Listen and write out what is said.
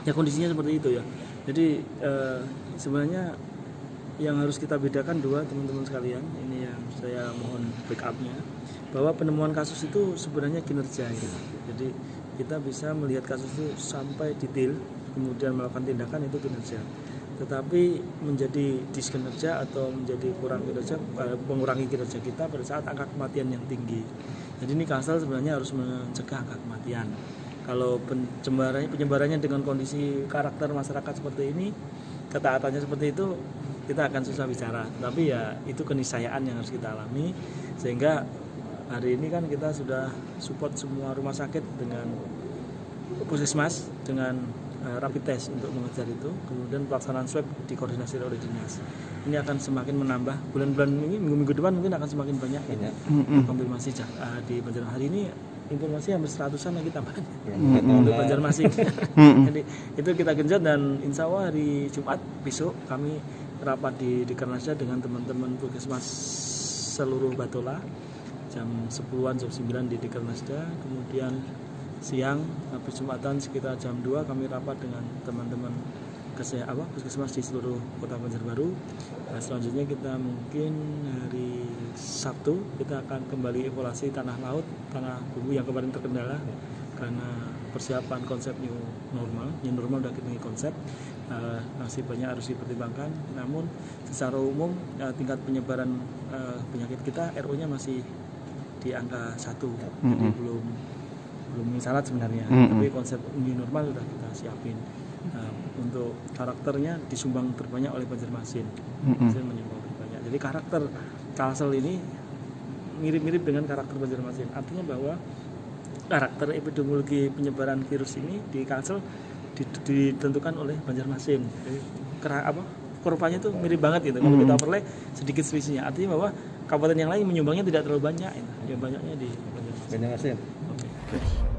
Ya kondisinya seperti itu ya. Jadi sebenarnya yang harus kita bedakan dua teman-teman sekalian, ini yang saya mohon backupnya, bahwa penemuan kasus itu sebenarnya kinerja ya. Jadi kita bisa melihat kasus itu sampai detail, kemudian melakukan tindakan, itu kinerja. Tetapi menjadi diskinerja atau menjadi mengurangi kinerja kita pada saat angka kematian yang tinggi. Jadi ini Kalsel sebenarnya harus mencegah angka kematian. Kalau penyebarannya dengan kondisi karakter masyarakat seperti ini, ketaatannya seperti itu, kita akan susah bicara. Tapi ya itu keniscayaan yang harus kita alami. Sehingga hari ini kan kita sudah support semua rumah sakit dengan puskesmas dengan rapid test untuk mengejar itu. Kemudian pelaksanaan swab dikoordinasi oleh dinas. Ini akan semakin menambah. Bulan-bulan ini, minggu-minggu depan mungkin akan semakin banyak konfirmasi di Banjarmasin. Hari ini informasi hampir 100-an lagi tambahan untuk Banjarmasin. Jadi itu kita genjot, dan insya Allah hari Jumat besok kami rapat di Kernasda dengan teman-teman puskesmas seluruh Batola jam 10-an, jam 9 di Kernasda. Kemudian siang habis Jumatan sekitar jam 2 kami rapat dengan teman-teman puskesmas di seluruh kota Banjarbaru. Nah, selanjutnya kita mungkin hari Sabtu kita akan kembali evaluasi tanah laut, tanah bumbu yang kemarin terkendala karena persiapan konsep new normal udah kita konsep, masih banyak harus dipertimbangkan. Namun secara umum tingkat penyebaran penyakit kita RO-nya masih di angka 1, jadi belum syarat sebenarnya. Tapi konsep new normal sudah kita siapin. Untuk karakternya disumbang terbanyak oleh Banjarmasin, menyumbang terbanyak. Jadi karakter Kalsel ini mirip-mirip dengan karakter Banjarmasin. Artinya bahwa karakter epidemiologi penyebaran virus ini di Kalsel ditentukan oleh Banjarmasin. Jadi kurvanya itu mirip banget gitu. Kalau kita overlay sedikit selisihnya. Artinya bahwa kabupaten yang lain menyumbangnya tidak terlalu banyak. Yang banyaknya di Banjarmasin. Oke.